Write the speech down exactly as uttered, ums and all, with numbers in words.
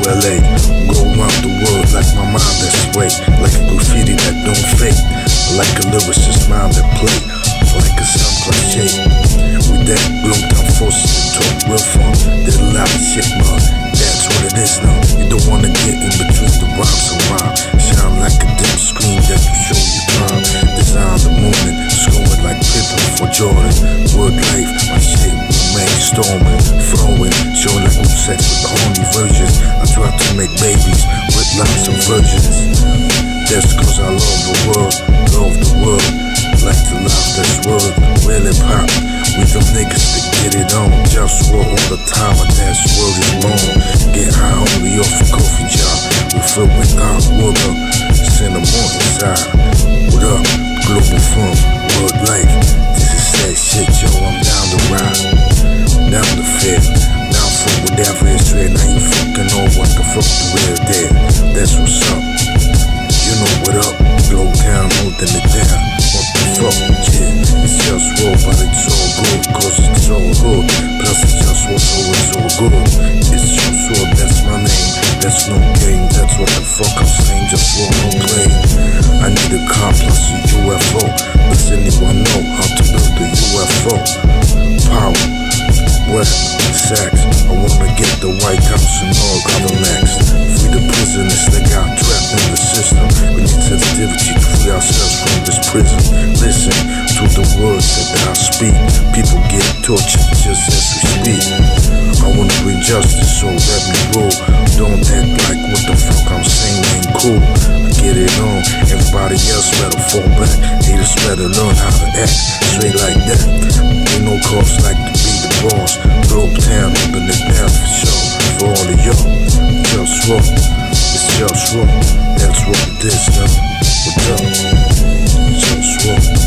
L A. Go around the world like my mind that's way. Like a graffiti that don't fade. Like a lyricist mind that play. Like a sound cliche. With that Globetown forces to talk real fun. Did a lot of shit, man. That's what it is now. You don't wanna get in between the rhymes and rhyme. Shine like a dim screen that you show your time. Design the moment, scoring like Pippen for Jordan. Word life, my shit, man, storming, flowing, showing like I'm sex with the horny virgins. I try to make babies with lots of virgins. That's cause I love the world, love the world. Like to love this world, really pop. We them niggas that get it on. JustWar all the time, and that world is long. Get high only off a coffee job. We fill with hot water, send them on inside. What up, Globalfirm, world life. This is sad shit, yo, I'm down the ride. Down the fifth, down for whatever is red. Now you fucking know what the fuck the real dead. That's what's up. You know what up, Globetown, holding it down. What the fuck, yeah, it's JustWar, but it's all good, cause it's all good. Plus it's JustWar, so it's all good. It's JustWar, that's my name, that's no game. That's what the fuck I'm saying, JustWar, no play. I need a car plus a U F O. Does anyone know how to build a U F O? Power, what, sex, I wanna get the White House and all other next. Free the prisoners that got trapped in the system. We need sensitivity to free ourselves from this prison. Listen to the words that I speak. People get tortured just as we speak. I wanna bring justice, so let me roll. Don't act like what the fuck I'm saying ain't cool. I get it on, everybody else better fall back. Haters better learn how to act straight like that. Ain't no cause like to be the boss. Globetown, open it down for sure. For all of y'all, JustWar, it's JustWar. That's what it is now. What's up? JustWar.